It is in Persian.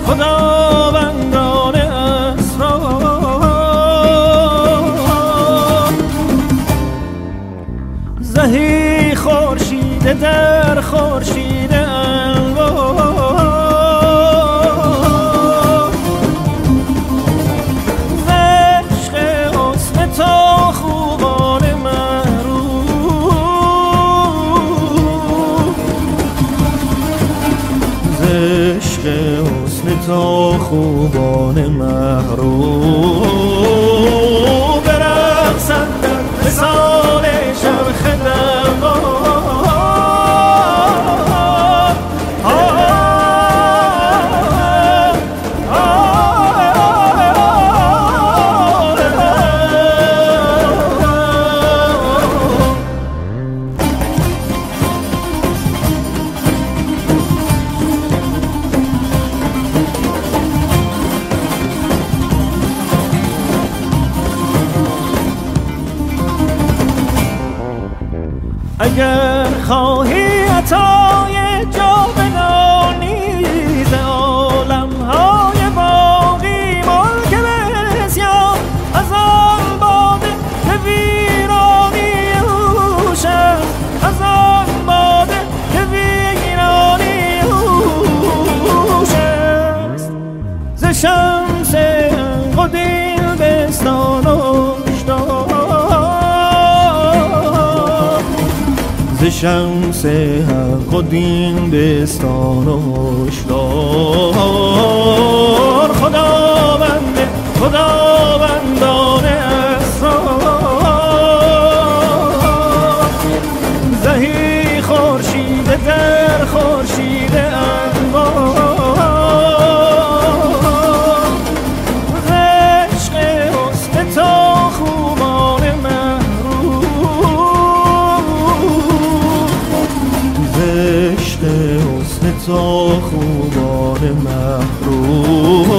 خداوندان اسرار زهی خورشید در خورشید انوار ز عشق حسن تا خوبان محروم ز عشق حسن تا خوبان محروم برقصند در مثال چرخ اگر خواهی عطای جاودانی ز عالم‌های باقی ملک بسیار از آن باده که ویرانی اوش است از آن باده که ویرانی اوش است ز شمس قدیم بستان ز شمس حق و دین بستان و هشدار خداوندان اسرار زهی خورشید در خورشید انوار ز عشق حسن تا خوبان عشق حسن تا خوبان محروم